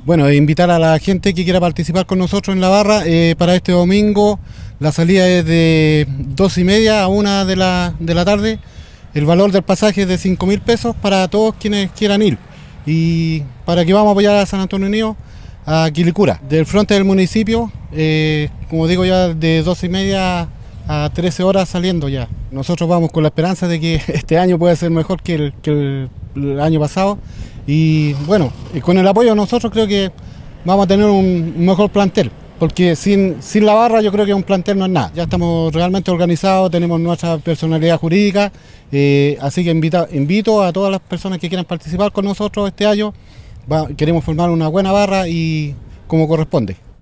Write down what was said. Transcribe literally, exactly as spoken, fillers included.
Bueno, invitar a la gente que quiera participar con nosotros en la barra eh, para este domingo. La salida es de dos y media a una de la, de la tarde. El valor del pasaje es de cinco mil pesos para todos quienes quieran ir. Y para que vamos a apoyar a San Antonio Unido, a Quilicura. Del frente del municipio, eh, como digo ya, de dos y media a trece horas saliendo ya. Nosotros vamos con la esperanza de que este año pueda ser mejor que el, que el, el año pasado. Y bueno, y con el apoyo de nosotros creo que vamos a tener un mejor plantel, porque sin, sin la barra yo creo que un plantel no es nada. Ya estamos realmente organizados, tenemos nuestra personalidad jurídica, eh, así que invita, invito a todas las personas que quieran participar con nosotros este año. Va, queremos formar una buena barra y como corresponde.